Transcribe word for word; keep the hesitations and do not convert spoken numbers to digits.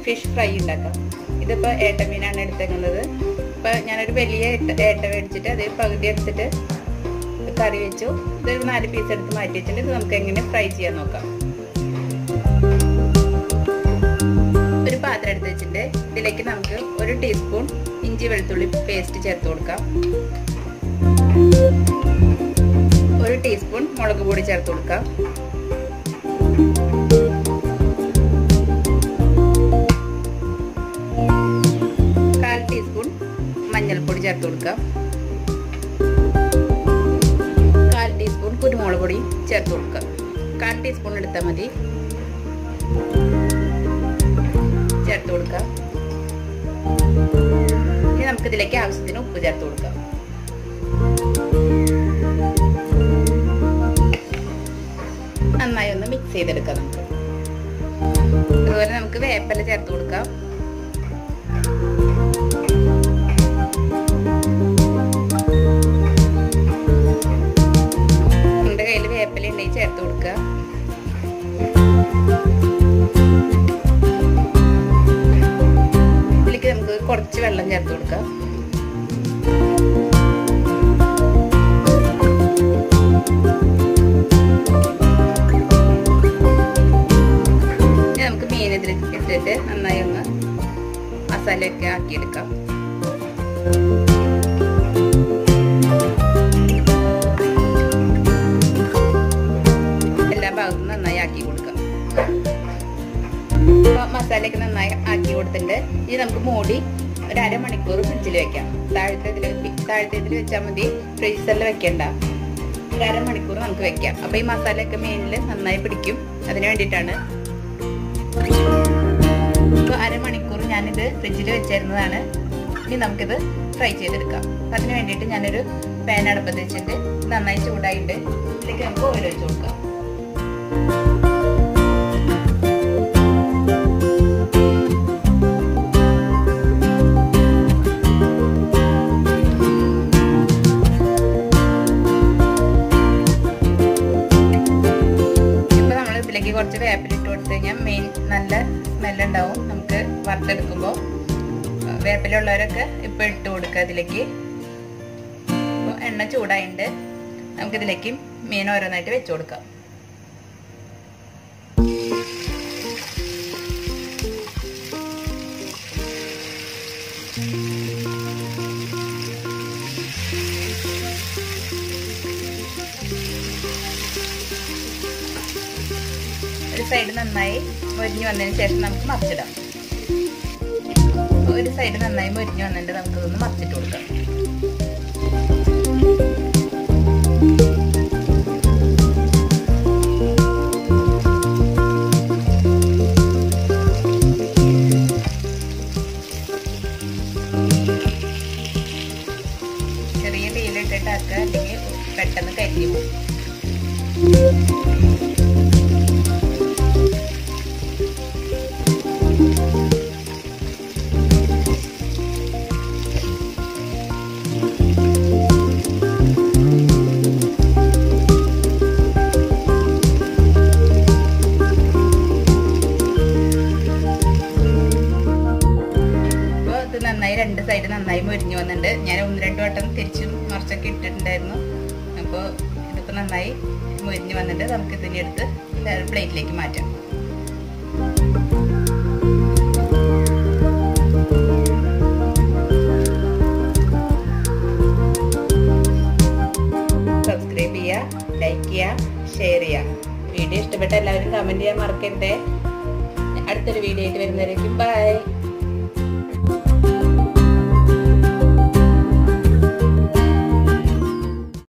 Fish fry ഉണ്ടാക്കാം. ഇതിപ്പോൾ ഏട്ടമീനാണ് എടുത്തേക്കുന്നത്. ഇപ്പോൾ ഞാനൊരു വലിയ ഏട്ട മേടിച്ചിട്ട് അത് പകുതി എടുത്തിട്ട് കറി വെച്ചു. ഇതൊരു നാല് പീസ് എടുത്ത് മാറ്റി വെച്ചിട്ട് ഇത് നമുക്ക് എങ്ങനെ ഫ്രൈ ചെയ്യാൻ നോക്കാം. ഒരു പാത്രം എടുത്ത് വെച്ചിട്ട് ഇതിലേക്ക് നമുക്ക് ഒരു ടീസ്പൂൺ ഇഞ്ചി വെളുത്തുള്ളി പേസ്റ്റ് ചേർത്ത് കൊടുക്കാം. ഒരു ടീസ്പൂൺ മുളക് പൊടി ചേർത്ത് കൊടുക്കാം. കാൽ ടീസ്പൂൺ മഞ്ഞൾപ്പൊടി ചേർത്ത് കൊടുക്കാം. കാൽ ടീസ്പൂൺ കുരുമുളക് പൊടി ചേർത്ത് കൊടുക്കാം. കാൽ ടീസ്പൂൺ എടുത്താൽ മതി. ചേർത്ത് കൊടുക്കാം. ഇനി നമുക്ക് ഇതിലേക്ക് ആവശ്യത്തിന് ഉപ്പ് ചേർത്ത് കൊടുക്കാം. നന്നായി ഒന്ന് മിക്സ് ചെയ്തെടുക്കാം. നമുക്ക് അതുപോലെ നമുക്ക് വേപ്പില ചേർത്ത് കൊടുക്കാം. നിങ്ങളുടെ കയ്യിൽ വേപ്പില ഉണ്ടെങ്കിൽ ചേർത്ത് കൊടുക്കുക. ഇതിലേക്ക് നമുക്ക് കുറച്ച് വെള്ളം ചേർത്ത് കൊടുക്കാം. നമുക്ക് മീൻ ഇതിൽ ഇട്ടിട്ട് നന്നായി ഒന്ന് മസാലയൊക്കെ ആക്കിയെടുക്കാം. എല്ലാ ഭാഗത്തും നന്നായി ആക്കി കൊടുക്കാം. മസാലയൊക്കെ നന്നായി ആക്കി കൊടുത്തിട്ടുണ്ട്. ഇനി നമുക്ക് മൂടി ഒരു അരമണിക്കൂർ ഫ്രിഡ്ജിൽ വെക്കാം. താഴത്തെ ഇതിൽ താഴത്തെ ഇതിൽ വെച്ചാൽ മതി, ഫ്രീസറിൽ വെക്കണ്ട. ഒരു അരമണിക്കൂർ നമുക്ക് വെക്കാം. അപ്പൊ ഈ മസാലയൊക്കെ മീനിൽ നന്നായി പിടിക്കും. അതിന് വേണ്ടിയിട്ടാണ്. ഇപ്പോൾ അരമണിക്കൂർ ഞാനിത് ഫ്രിഡ്ജിൽ വെച്ചിരുന്നതാണ്. ഇനി നമുക്കിത് ഫ്രൈ ചെയ്തെടുക്കാം. അതിന് വേണ്ടിയിട്ട് ഞാനൊരു പാൻ അടുപ്പത്ത് വെച്ചിട്ട് നന്നായി ചൂടായിട്ട് ഇതിലേക്ക് നമുക്ക് ഓയിൽ ഒഴിച്ച് കൊടുക്കാം. കുറച്ച് വേപ്പില ഇട്ട് കൊടുത്തു കഴിഞ്ഞാൽ മെയിൻ നല്ല സ്മെല്ലുണ്ടാവും. നമുക്ക് വറുത്തെടുക്കുമ്പോൾ വേപ്പില ഉള്ളവരൊക്കെ ഇപ്പം ഇട്ട് കൊടുക്കുക അതിലേക്ക്. എണ്ണ ചൂടായിട്ട് നമുക്കിതിലേക്ക് മീൻ ഓരോന്നായിട്ട് വെച്ച് കൊടുക്കാം. ഒരു സൈഡ് നന്നായി മൊരിഞ്ഞു വന്നതിന് ശേഷം നമുക്ക് മറിച്ചിടാം. ഒരു സൈഡ് നന്നായി മൊരിഞ്ഞു വന്നിട്ട് നമുക്ക് ഇതൊന്ന് മറിച്ചിട്ട് കൊടുക്കാം. ചെറിയ തീയിലിട്ടിട്ട് ആക്കുക, അല്ലെങ്കിൽ പെട്ടെന്ന് കരിഞ്ഞു പോകും. നന്നായി രണ്ട് സൈഡ് നന്നായി മൊരിഞ്ഞു വന്നിട്ടുണ്ട്. ഞാൻ ഒന്ന് രണ്ട് വട്ടം തിരിച്ചും മറിച്ചൊക്കെ ഇട്ടിട്ടുണ്ടായിരുന്നു. അപ്പോൾ ഇതിപ്പോൾ നന്നായി മൊരിഞ്ഞു വന്നിട്ട് നമുക്ക് ഇതിനെ എടുത്ത് പ്ലേറ്റിലേക്ക് മാറ്റാം. സബ്സ്ക്രൈബ് ചെയ്യുക, ലൈക്ക് ചെയ്യുക, ഷെയർ ചെയ്യുക. വീഡിയോ ഇഷ്ടപ്പെട്ട എല്ലാവരും കമൻറ്റ് ചെയ്യാൻ മറക്കരുതേ. അടുത്തൊരു വീഡിയോ ആയിട്ട് വരുന്നവരേക്കും ബൈ.